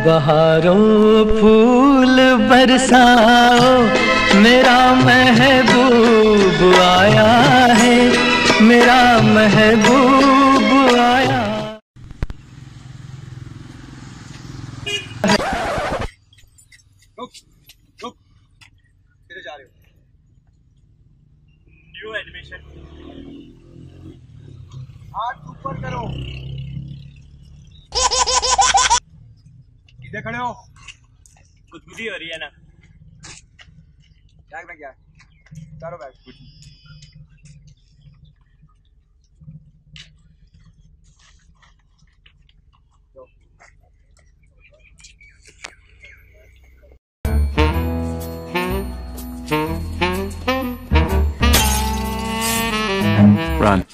बहारों फूल बरसाओ, मेरा महबूब आया है, मेरा महबूब आया। किधर जा रहे हो? New admission. हाथ ऊपर करो। किधर खड़े हो? गुदगुदी हो रही है ना। बैग में क्या है? चारों बैग कुछ नहीं। Run.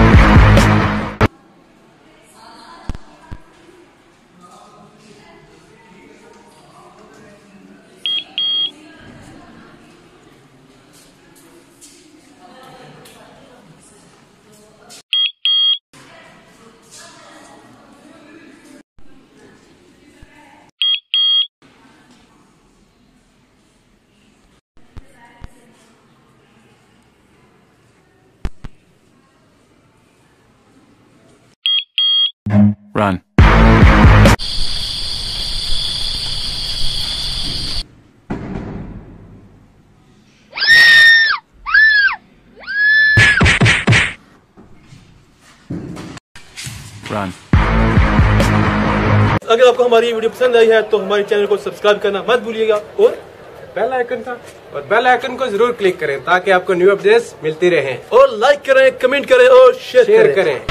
Run. Run. अगर आपको हमारी वीडियो पसंद आई है तो हमारे चैनल को सब्सक्राइब करना मत भूलिएगा और बेल आइकन को जरूर क्लिक करें ताकि आपको न्यू अपडेट्स मिलती रहें। लाइक करें, कमेंट करें और शेयर करें।